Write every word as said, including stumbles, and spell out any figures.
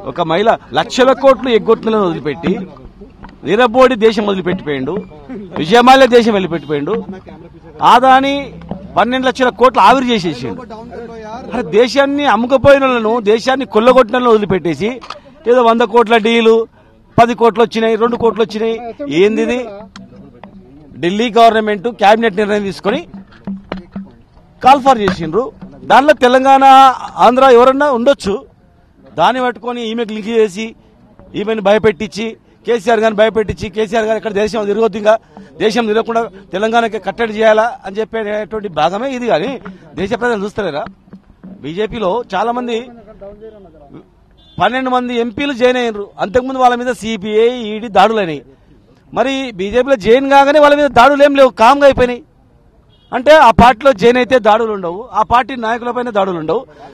ఒక మహిళ లక్షల కోట్లు ఎగ్గొట్టిన వదిలిపెట్టి నిరబోడి దేశం వదిలిపెట్టిపోయిండు, విజయమాల్య దేశం వెళ్ళిపెట్టిపోయిండు, ఆదాని పన్నెండు లక్షల కోట్లు ఆవిరి చేసేసిండు. అరే దేశాన్ని అమ్ముకపోయిన వాళ్ళను, దేశాన్ని కొల్లగొట్టిన వాళ్ళను వదిలిపెట్టేసి ఏదో వంద కోట్ల డీలు, పది కోట్లు వచ్చినాయి, రెండు కోట్లు వచ్చినాయి. ఏంది ఇది? ఢిల్లీ గవర్నమెంట్ కేబినెట్ నిర్ణయం తీసుకుని కాల్ఫార్ చేసిండ్రు. దానిలో తెలంగాణ, ఆంధ్ర ఎవరన్నా ఉండొచ్చు. దాన్ని పట్టుకొని ఈమెకు లింక్ చేసి ఈమెను భయపెట్టించి, కేసీఆర్ గారిని భయపెట్టించి, కేసీఆర్ గారు ఇక్కడ దేశం తిరగొద్దు, ఇంకా దేశం తిరగకుండా తెలంగాణకి కట్టడి చేయాలా అని చెప్పేటువంటి భాగమే ఇది. కానీ దేశ ప్రజలు చూస్తలేరా? బీజేపీలో చాలా మంది, పన్నెండు మంది ఎంపీలు జాయిన్ అయ్యారు. అంతకుముందు వాళ్ళ మీద సిబిఐ, ఈడీ దాడులైనాయి. మరి బీజేపీలో జాయిన్ కాగానే వాళ్ళ మీద దాడులు ఏం లేవు, కామ్గా అయిపోయినాయి. అంటే ఆ పార్టీలో జాయిన్ అయితే దాడులు ఉండవు, ఆ పార్టీ నాయకులపైన దాడులు ఉండవు.